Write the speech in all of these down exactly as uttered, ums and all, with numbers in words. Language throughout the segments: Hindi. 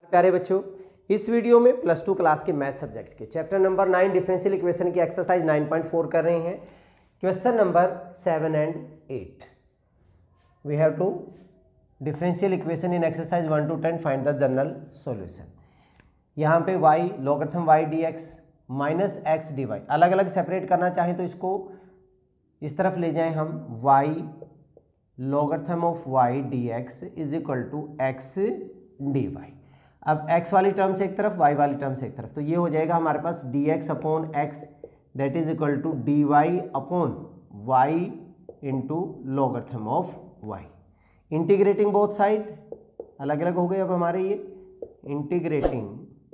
प्यारे बच्चों, इस वीडियो में प्लस टू क्लास के मैथ सब्जेक्ट के chapter number nine differential equation की एक्सरसाइज नाइन पॉइंट फोर कर रहे हैं। Question number seven and eight. We have to differential equation in exercise one two ten find the general solution. यहाँ पे y logarithm y dx minus x d y अलग अलग सेपरेट करना चाहें तो इसको इस तरफ ले जाएं हम, y logarithm of y dx is equal to x d y. अब x वाली टर्म से एक तरफ, y वाली टर्म से एक तरफ, तो ये हो जाएगा हमारे पास dx upon x that is equal to d y upon y into logarithm of y। Integrating both side, अलग अलग हो गए अब हमारे ये, इंटीग्रेटिंग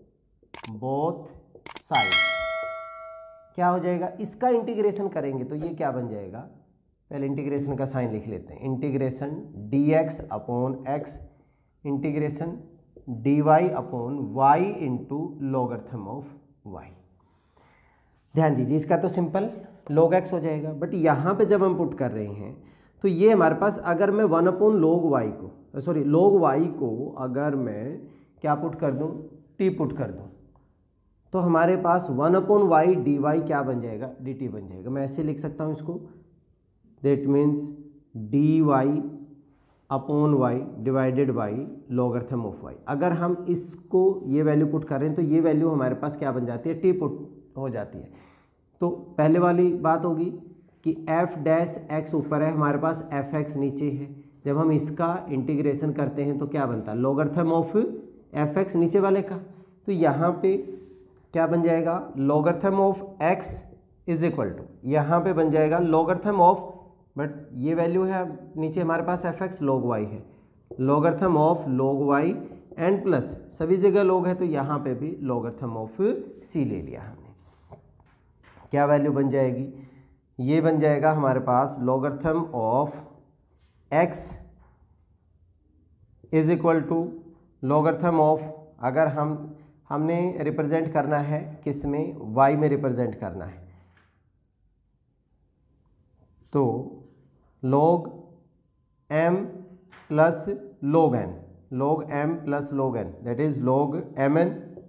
बोथ साइड क्या हो जाएगा, इसका इंटीग्रेशन करेंगे तो ये क्या बन जाएगा, पहले इंटीग्रेशन का साइन लिख लेते हैं। Integration dx upon x integration dy upon y into logarithm of y। ध्यान दीजिए, इसका तो सिंपल log x हो जाएगा, बट यहाँ पे जब हम पुट कर रहे हैं तो ये हमारे पास, अगर मैं वन अपॉन log y को सॉरी log y को अगर मैं क्या पुट कर दूँ, t पुट कर दूँ, तो हमारे पास one upon y d y क्या बन जाएगा, डी टी बन जाएगा। मैं ऐसे लिख सकता हूँ इसको, that means d y upon y divided by logarithm of y. अगर हम इसको ये वैल्यू पुट कर रहे हैं तो ये वैल्यू हमारे पास क्या बन जाती है, टी पुट हो जाती है। तो पहले वाली बात होगी कि एफ डैश एक्स ऊपर है, हमारे पास एफ एक्स नीचे है। जब हम इसका इंटीग्रेशन करते हैं तो क्या बनता है, लॉगरिथम ऑफ एफ एक्स नीचे वाले का। तो यहाँ पे क्या बन जाएगा, logarithm of x is equal to, यहाँ पे बन जाएगा लॉगरिथम ऑफ, बट ये वैल्यू है नीचे हमारे पास एफ एक्स लॉग वाई है, logarithm of log y and plus सभी जगह लॉग है तो यहाँ पे भी लॉगरिथम ऑफ सी ले लिया हमने। क्या वैल्यू बन जाएगी, ये बन जाएगा हमारे पास logarithm of x is equal to logarithm of, अगर हम हमने रिप्रेजेंट करना है किस में, y में रिप्रेजेंट करना है, तो log m plus log n, log m plus log n that is log mn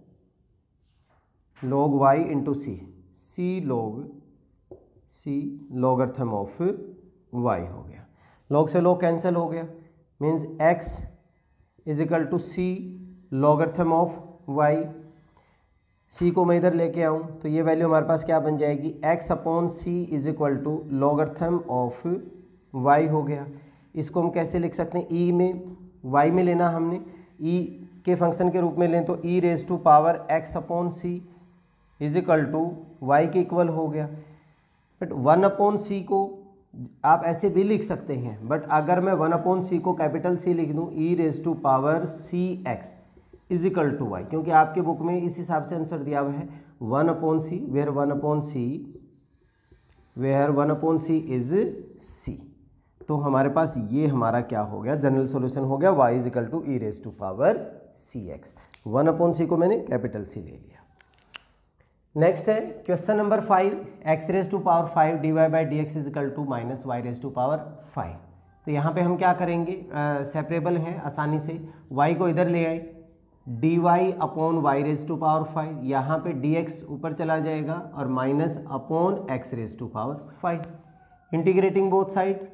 log y into C, c log c logarithm of y हो गया। log से log कैंसिल हो गया, means x is equal to c logarithm of y। c को मैं इधर लेके आऊँ तो ये वैल्यू हमारे पास क्या बन जाएगी, x upon C is equal to logarithm of y हो गया। इसको हम कैसे लिख सकते हैं, e में y में लेना हमने, e के फंक्शन के रूप में लें तो e raise to power x upon C is equal to y के इक्वल हो गया। बट वन अपॉन सी को आप ऐसे भी लिख सकते हैं, बट अगर मैं वन अपॉन सी को कैपिटल सी लिख दूँ, e raise to power C x is equal to y, क्योंकि आपके बुक में इस हिसाब से आंसर दिया हुआ है one upon C, where one upon C where one upon C is C. तो हमारे पास ये हमारा क्या हो गया, जनरल सॉल्यूशन हो गया, y is equal to e raise to power C x. One upon C को मैंने कैपिटल सी ले लिया। नेक्स्ट है question number five, x raise to power five d y by d x is equal to minus y raise to power five. तो यहाँ पे हम क्या करेंगे, सेपरेबल है आसानी से, y को इधर ले आए, d y upon y raise to power five, यहाँ पे डी एक्स ऊपर चला जाएगा और minus upon x raise to power five. Integrating both side,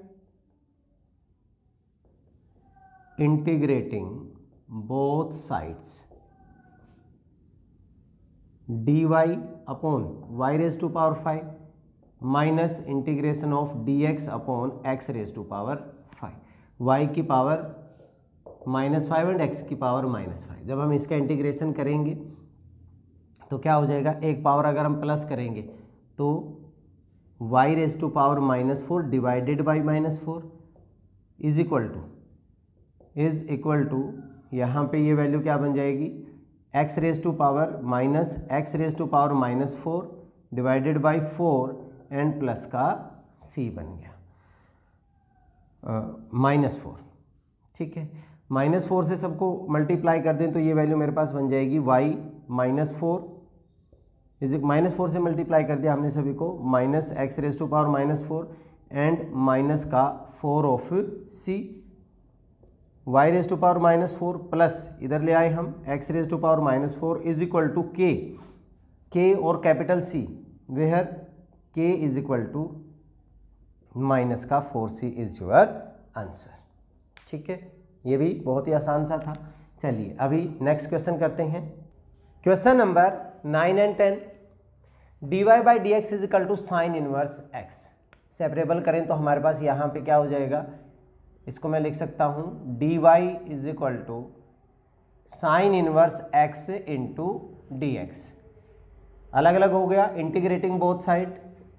integrating both sides, d y upon y raise to power five minus integration of d x upon x raise to power five, y की power minus five and x की पावर माइनस फाइव। जब हम इसका इंटीग्रेशन करेंगे तो क्या हो जाएगा, एक पावर अगर हम प्लस करेंगे तो y raise to power minus four divided by minus four is equal to is equal to यहाँ पे ये वैल्यू क्या बन जाएगी, x raise to power minus x raise to power minus four divided by four and plus का सी बन गया माइनस फोर। ठीक है, माइनस फोर से सबको मल्टीप्लाई कर दें तो ये वैल्यू मेरे पास बन जाएगी y minus four is minus four से मल्टीप्लाई कर दिया हमने सभी को, minus x raise to power minus four and minus का four of C, y raise to power minus four plus इधर ले आए हम x raise to power minus four is equal to K K और capital C where K is equal to minus का four C is your answer. ठीक है, ये भी बहुत ही आसान सा था। चलिए अभी नेक्स्ट क्वेश्चन करते हैं। Question number nine and ten, d y by d x is equal to sine inverse x. Separable करें तो हमारे पास यहाँ पे क्या हो जाएगा, इसको मैं लिख सकता हूँ d y is equal to sine inverse x into d x. अलग अलग हो गया, integrating both side,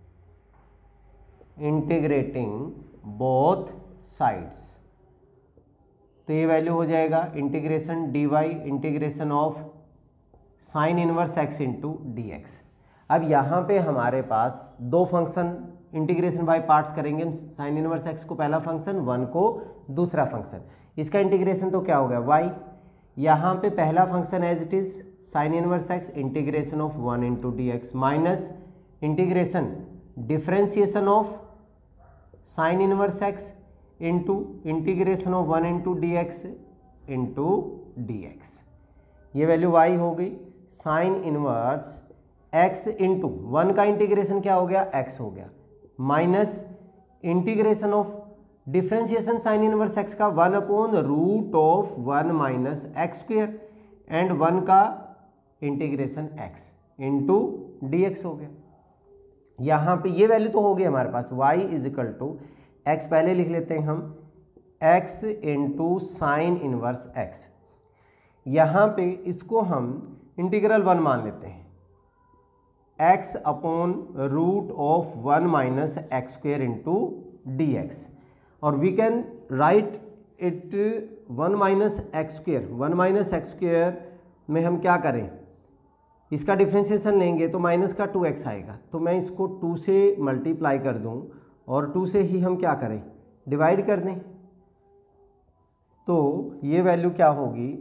integrating both sides, तो ये वैल्यू हो जाएगा integration d y integration of sine inverse x into d x. अब यहाँ पे हमारे पास दो फंक्शन इंटीग्रेशन बाय पार्ट्स करेंगे हम, साइन इनवर्स एक्स को पहला फंक्शन, वन को दूसरा फंक्शन। इसका इंटीग्रेशन तो क्या हो गया वाई, यहाँ पे पहला function as it is sine inverse x integration of one into d x minus integration differentiation of sine inverse x into integration of one into d x into d x. ये वैल्यू वाई हो गई, sine inverse x into one का इंटीग्रेशन क्या हो गया एक्स हो गया, minus integration of differentiation sine inverse x का one upon root of one minus x square and one का integration x into d x हो गया। यहाँ पे ये वैल्यू तो हो गई हमारे पास y is equal to x, पहले लिख लेते हैं हम x into sine inverse x. यहाँ पे इसको हम इंटीग्रल वन मान लेते हैं, x upon root of one minus x square into d x, और we can write it one minus x square. One minus x square में हम क्या करें, इसका डिफ्रेंशिएशन लेंगे तो माइनस का टू एक्स आएगा, तो मैं इसको टू से मल्टीप्लाई कर दूं और टू से ही हम क्या करें डिवाइड कर दें, तो ये वैल्यू क्या होगी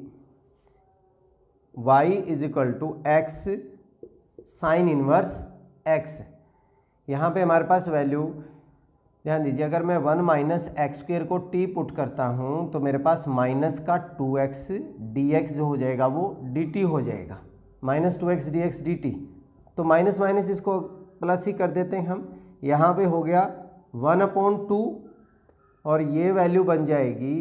y is equal to x sine inverse x। यहाँ पे हमारे पास वैल्यू ध्यान दीजिए, अगर मैं वन माइनस एक्स स्क्वेयर को t पुट करता हूँ तो मेरे पास माइनस का टू एक्स डी एक्स जो हो जाएगा वो dt हो जाएगा, minus two x d x d t, तो माइनस माइनस इसको प्लस ही कर देते हैं हम। यहाँ पे हो गया वन अपॉन टू और ये वैल्यू बन जाएगी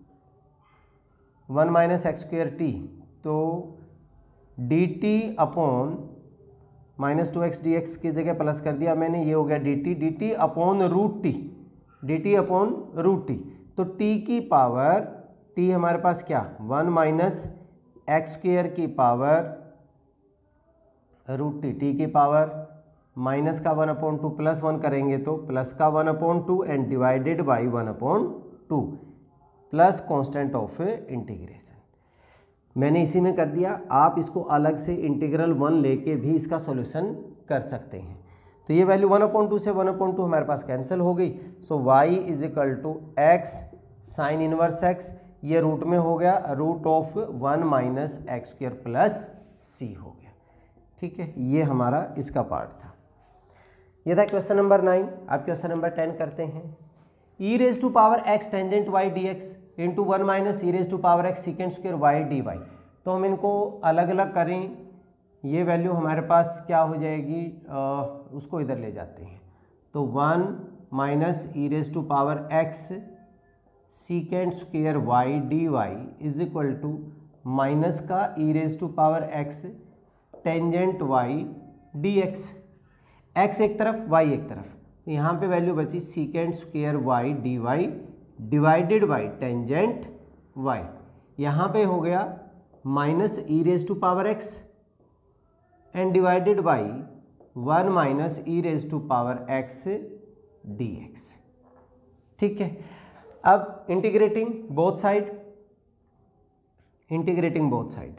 one minus x square t, तो d t upon minus two x d x की जगह प्लस कर दिया मैंने, ये हो गया d t, d t upon root t, d t upon root t, तो टी की पावर टी हमारे पास क्या वन माइनस एक्स स्क्वेयर की पावर रूट टी, टी की पावर माइनस का one upon two plus one करेंगे तो प्लस का one upon two and divided by one upon two plus constant of integration. मैंने इसी में कर दिया, आप इसको अलग से इंटीग्रल वन लेके भी इसका सॉल्यूशन कर सकते हैं। तो ये वैल्यू वन अपॉन टू से वन अपॉन टू हमारे पास कैंसिल हो गई, so y is equal to x sine inverse x, ये रूट में हो गया root of one minus x square plus c हो गया। ठीक है, ये हमारा इसका पार्ट था। ये था क्वेश्चन नंबर नाइन। अब क्वेश्चन नंबर टेन करते हैं। E raise to power x tangent y d x into one minus e raise to power x secant square y d y. तो हम इनको अलग अलग करें, ये वैल्यू हमारे पास क्या हो जाएगी, आ, उसको इधर ले जाते हैं, तो one minus e raise to power x secant square y d y is equal to minus का e raise to power x tangent y d x, x एक तरफ वाई एक तरफ, यहाँ पे वैल्यू बची secant square y d y divided by tangent y, यहाँ पे हो गया minus e raise to power x and divided by one minus e raise to power x d x. ठीक है, अब integrating both side, integrating both side,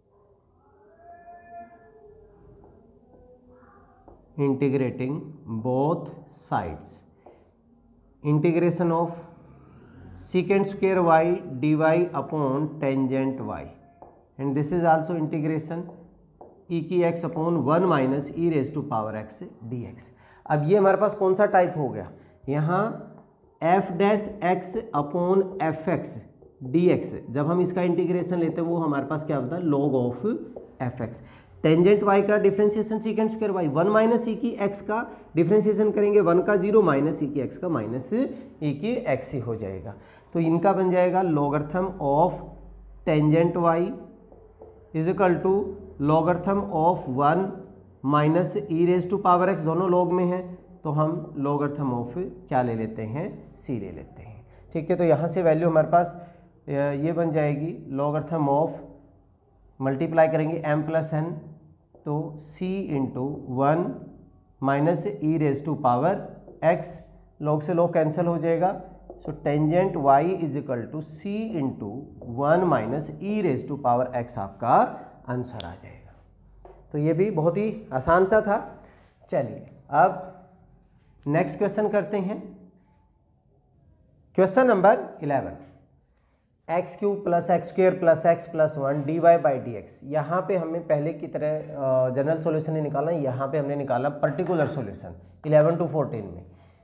integrating both sides, integration of secant square y dy upon tangent y and this is also integration e की x upon one minus e raise to power x dx। अब ये हमारे पास कौन सा टाइप हो गया, यहाँ f dash x upon f x d x, जब हम इसका इंटीग्रेशन लेते हैं वो हमारे पास क्या होता है, log of f x. Tangent y का differentiation secant square y, one minus e की एक्स का डिफ्रेंसिएशन करेंगे, वन का जीरो माइनस ई की एक्स का माइनस ई की एक्स ही हो जाएगा। तो इनका बन जाएगा logarithm of tangent y is equal to logarithm of one minus e raise to power x, दोनों लॉग में है तो हम लॉगरिथम ऑफ क्या ले लेते हैं, सी ले लेते हैं। ठीक है, तो यहाँ से वैल्यू हमारे पास ये बन जाएगी लॉगरिथम ऑफ, मल्टीप्लाई करेंगे m प्लस एन, तो c into one minus e raise to power x, log से लॉग कैंसिल हो जाएगा। So tangent y is equal to c into one minus e raise to power x आपका आंसर आ जाएगा। तो ये भी बहुत ही आसान सा था। चलिए अब नेक्स्ट क्वेश्चन करते हैं। Question number eleven, x cube plus x square plus x plus one d y by d x. यहाँ पर हमें पहले की तरह जनरल सॉल्यूशन नहीं निकालना, यहाँ पे हमने निकाला particular solution eleven to fourteen में।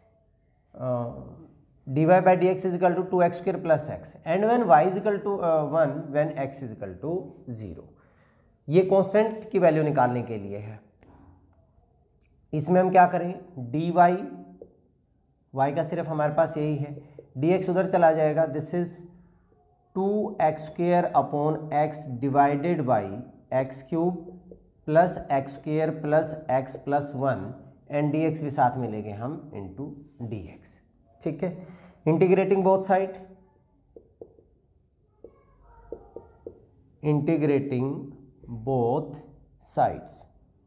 D y by d x is equal to two x square plus x and when y is equal to one when x is equal to zero. ये कांस्टेंट की वैल्यू निकालने के लिए है। इसमें हम क्या करें, डी वाई, वाई का सिर्फ हमारे पास यही है, डी एक्स उधर चला जाएगा, this is two x square upon x divided by x cube plus x square plus x plus one and d x भी साथ में लेंगे हम इंटू डी एक्स। ठीक है, integrating both side, integrating both sides,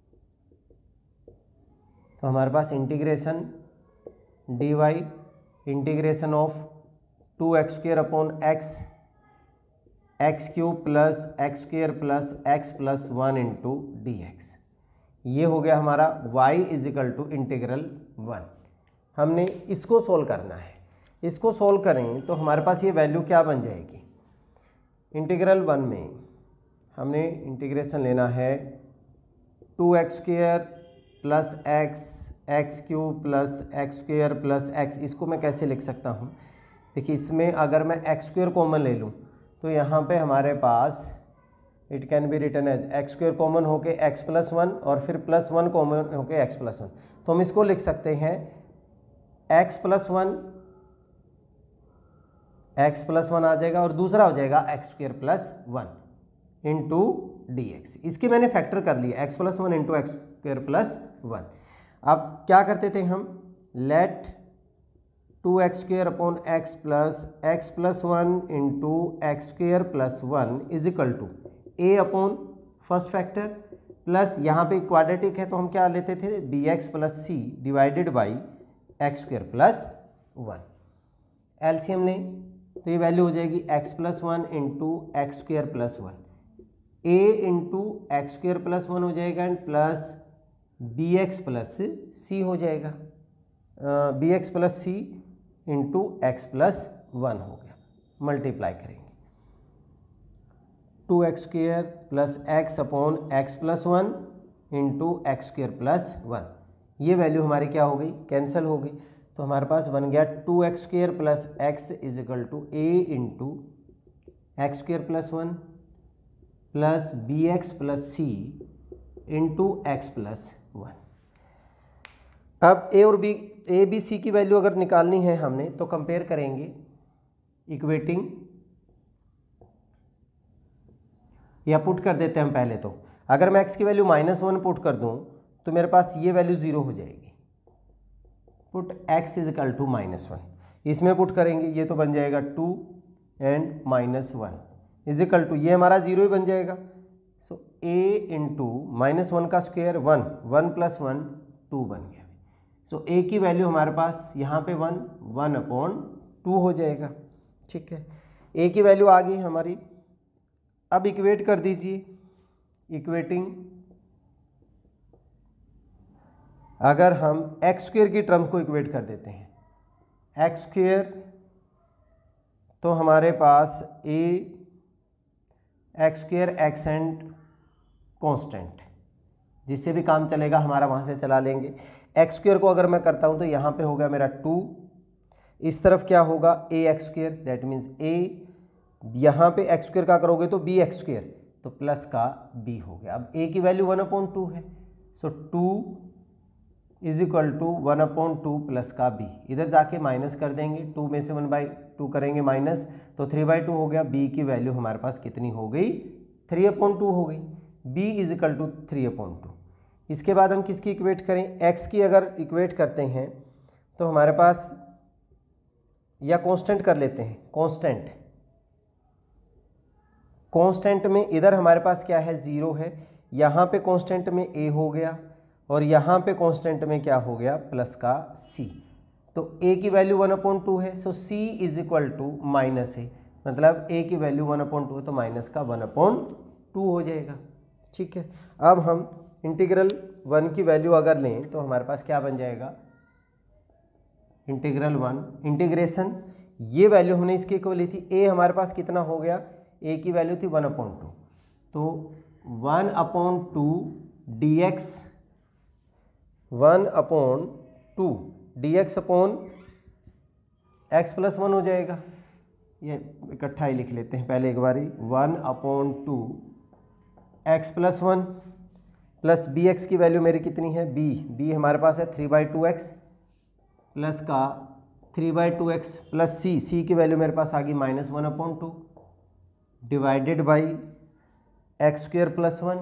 तो हमारे पास integration d y integration of two x square upon x x cube plus x square plus x plus one into d x. ये हो गया हमारा y is equal to integral one. हमने इसको सोल्व करना है, इसको सोल्व करें तो हमारे पास ये वैल्यू क्या बन जाएगी, इंटीग्रल वन में हमने इंटीग्रेशन लेना है two x square plus x x cube plus x square plus x. इसको मैं कैसे लिख सकता हूँ, देखिए इसमें अगर मैं एक्स स्क्वेयर कॉमन ले लूँ तो यहाँ पे हमारे पास it can be written as x square common होके एक्स प्लस वन और फिर प्लस वन कॉमन होके एक्स प्लस वन। तो हम इसको लिख सकते हैं x plus one, x plus one आ जाएगा और दूसरा हो जाएगा x square plus one into d x. इसके मैंने फैक्टर कर लिया x plus one into x square plus one. अब क्या करते थे हम, late to x square upon x plus x plus one into x square plus one is equal to a upon first factor plus यहाँ पे क्वाड्रेटिक है तो हम क्या लेते थे b x plus c divided by x square plus one. LCM लें तो ये वैल्यू हो जाएगी x plus one into x square plus one, a into x square plus one हो जाएगा and plus b x plus c हो जाएगा, b x plus c into x plus one हो गया। मल्टीप्लाई करेंगे two x square plus x upon x plus one into x square plus one. ये वैल्यू हमारी क्या हो गई, कैंसिल हो गई। तो हमारे पास बन गया two x square plus x is equal to a into x square plus one plus b x plus c into x plus one. अब ए और बी, ए बी सी की वैल्यू अगर निकालनी है हमने तो कंपेयर करेंगे इक्वेटिंग, या पुट कर देते हैं हम पहले। तो अगर मैं x की वैल्यू माइनस वन पुट कर दूं तो मेरे पास ये वैल्यू जीरो हो जाएगी। Put x is equal to minus one, इसमें पुट करेंगे ये तो बन जाएगा two and minus one is equal to ये हमारा जीरो ही बन जाएगा। So a into minus one का square one, one plus one two बन गया। सो so, a की वैल्यू हमारे पास यहाँ पे वन, वन अपॉन टू हो जाएगा। ठीक है, a की वैल्यू आ गई हमारी। अब इक्वेट कर दीजिए, इक्वेटिंग अगर हम एक्स स्क्वेयर की टर्म्स को इक्वेट कर देते हैं, एक्स स्क्वेयर तो हमारे पास a x square x and constant, जिससे भी काम चलेगा हमारा वहाँ से चला लेंगे। एक्स स्क्वेयर को अगर मैं करता हूँ तो यहाँ पे होगा मेरा टू, इस तरफ क्या होगा a x square that means a यहाँ पे एक्स स्क्वेयर का करोगे तो बी एक्स स्क्वेयर, तो प्लस का बी हो गया। अब ए की वैल्यू वन अपॉन टू है, so two is equal to one upon two plus का बी, इधर जाके माइनस कर देंगे, टू में से वन बाई टू करेंगे माइनस, तो थ्री बाई टू हो गया। बी की वैल्यू हमारे पास कितनी हो गई, थ्री अपॉन टू हो गई। B is equal to three upon two. इसके बाद हम किसकी इक्वेट करें, एक्स की अगर इक्वेट करते हैं तो हमारे पास, या कांस्टेंट कर लेते हैं, कांस्टेंट कांस्टेंट में इधर हमारे पास क्या है, ज़ीरो है, यहाँ पे कांस्टेंट में ए हो गया और यहाँ पे कांस्टेंट में क्या हो गया, प्लस का सी। तो ए की वैल्यू वन अपॉन टू है, so c is equal to minus a, मतलब ए की वैल्यू वन अपॉन टू है तो माइनस का वन अपॉन टू हो जाएगा। ठीक है, अब हम इंटीग्रल वन की वैल्यू अगर लें तो हमारे पास क्या बन जाएगा, इंटीग्रल वन इंटीग्रेशन, ये वैल्यू हमने इसकी इक्वल ली थी, ए हमारे पास कितना हो गया, ए की वैल्यू थी वन अपॉन टू, तो one upon two d x, one upon two d x upon x plus one हो जाएगा। ये इकट्ठा ही लिख लेते हैं पहले एक बारी, one upon two x plus one plus b x की वैल्यू मेरी कितनी है, बी बी हमारे पास है three by two x plus का three by two x plus c, c की वैल्यू मेरे पास आ गई minus one upon two divided by x square plus one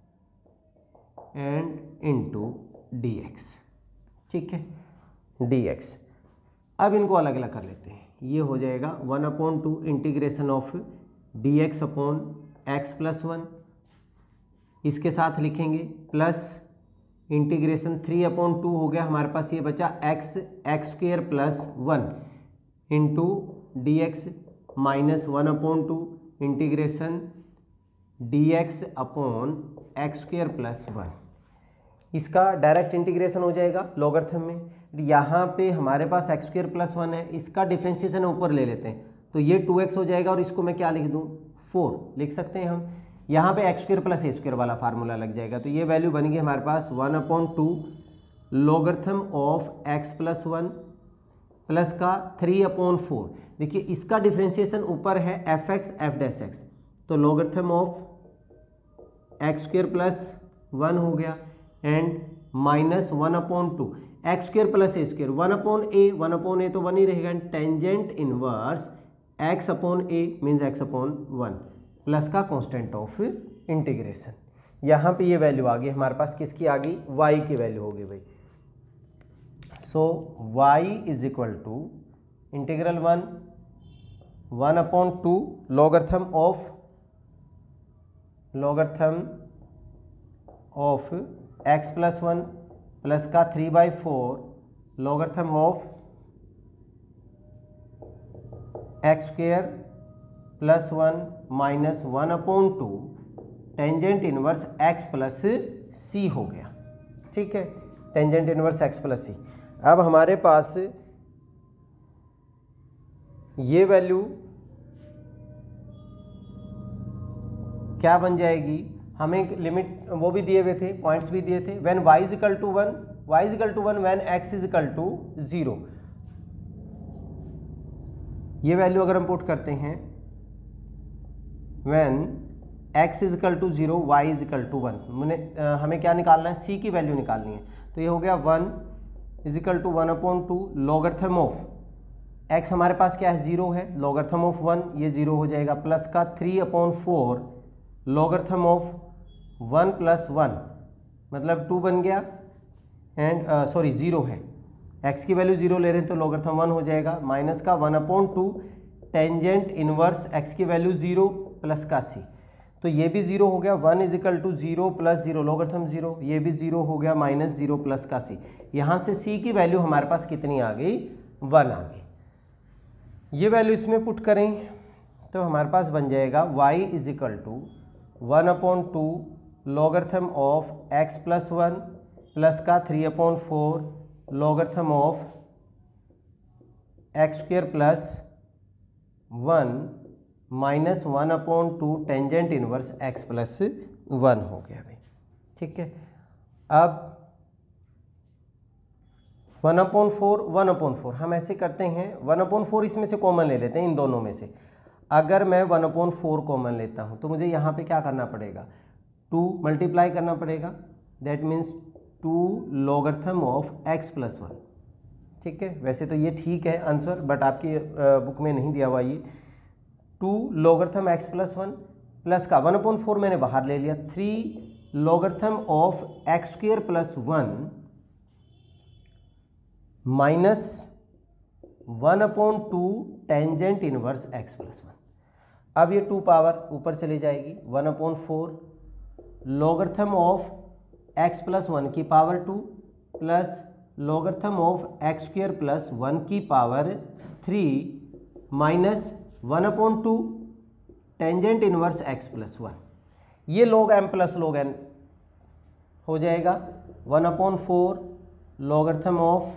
and into d x. ठीक है, डी एक्स। अब इनको अलग अलग कर लेते हैं, ये हो जाएगा one upon two integration of d x upon x plus one, इसके साथ लिखेंगे plus integration three upon two हो गया हमारे पास, ये बचा x x square plus one into d x minus one upon two integration d x upon x square plus one. इसका डायरेक्ट इंटीग्रेशन हो जाएगा लॉगरिथम में, यहाँ पे हमारे पास एक्स स्क्वेयर प्लस वन है, इसका डिफ्रेंशिएशन ऊपर ले लेते हैं तो ये टू एक्स हो जाएगा और इसको मैं क्या लिख दूँ, फोर लिख सकते हैं हम। यहाँ पे x square plus a square वाला फार्मूला लग जाएगा, तो ये वैल्यू बन गई हमारे पास one upon two logarithm of x plus one plus का थ्री अपॉन फोर। देखिए इसका डिफ्रेंशिएशन ऊपर है f x f dash x, तो logarithm of x square plus one हो गया and minus one upon two x square plus a square, one upon a, one upon a तो वन ही रहेगा, tangent inverse x upon a means x upon one plus का कांस्टेंट ऑफ इंटीग्रेशन। यहाँ पे ये वैल्यू आ गई हमारे पास, किसकी आ गई, वाई की वैल्यू होगी भाई। So y is equal to integral one one upon two logarithm of logarithm of x plus one plus का three by four logarithm of x square plus one minus one upon two tangent inverse x plus c हो गया। ठीक है, tangent inverse x plus c. अब हमारे पास ये वैल्यू क्या बन जाएगी, हमें लिमिट वो भी दिए हुए थे, पॉइंट्स भी दिए थे, when y is equal to one, y is equal to one, when x is equal to zero. ये वैल्यू अगर हम पुट करते हैं, when x is equal to zero, y is equal to one, मैंने हमें क्या निकालना है, c की वैल्यू निकालनी है, तो ये हो गया one is equal to one upon two logarithm of x हमारे पास क्या है, जीरो है, लॉगरिथम ऑफ वन, ये जीरो हो जाएगा, प्लस का three upon four logarithm of one plus one मतलब टू बन गया एंड सॉरी जीरो है, x की वैल्यू जीरो ले रहे हैं तो लॉगरिथम वन हो जाएगा, माइनस का one upon two tangent inverse x की वैल्यू जीरो प्लस का c, तो ये भी जीरो हो गया, one is equal to zero plus zero logarithm zero, ये भी जीरो हो गया, माइनस जीरो प्लस का c। यहाँ से c की वैल्यू हमारे पास कितनी आ गई, वन आ गई। ये वैल्यू इसमें पुट करें तो हमारे पास बन जाएगा y is equal to one upon two logarithm of x plus one plus का three upon four logarithm of x square plus one minus one upon two tangent inverse x plus one हो गया भाई। ठीक है, अब one upon four one upon four हम ऐसे करते हैं, वन अपॉन फोर इसमें से कॉमन ले लेते हैं इन दोनों में से, अगर मैं वन अपॉन फोर कॉमन लेता हूँ तो मुझे यहाँ पे क्या करना पड़ेगा, टू मल्टीप्लाई करना पड़ेगा, that means two logarithm of x plus one. ठीक है, वैसे तो ये ठीक है आंसर, बट आपकी बुक में नहीं दिया हुआ ये। Two logarithm x plus one plus का वन अपॉन फोर मैंने बाहर ले लिया, three logarithm of x square plus one minus one upon two tangent inverse x plus one. अब ये टू पावर ऊपर चली जाएगी, one upon four logarithm of x plus one की power two plus logarithm of x square plus one की power three minus one upon two tangent inverse x plus one. ये log m plus log n हो जाएगा, one upon four logarithm of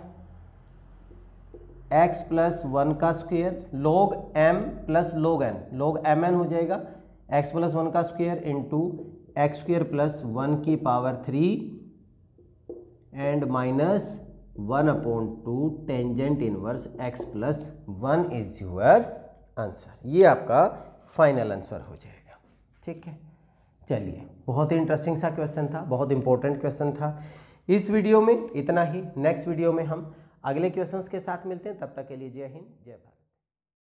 x plus one का square log m plus log n, log m n हो जाएगा, एक्स प्लस वन का square into x square plus one की power three and minus one upon two tangent inverse x plus one is your answer. ये आपका फाइनल आंसर हो जाएगा। ठीक है, चलिए, बहुत ही इंटरेस्टिंग सा क्वेश्चन था, बहुत इंपॉर्टेंट क्वेश्चन था। इस वीडियो में इतना ही, नेक्स्ट वीडियो में हम अगले क्वेश्चंस के साथ मिलते हैं, तब तक के लिए जय हिंद जय भारत।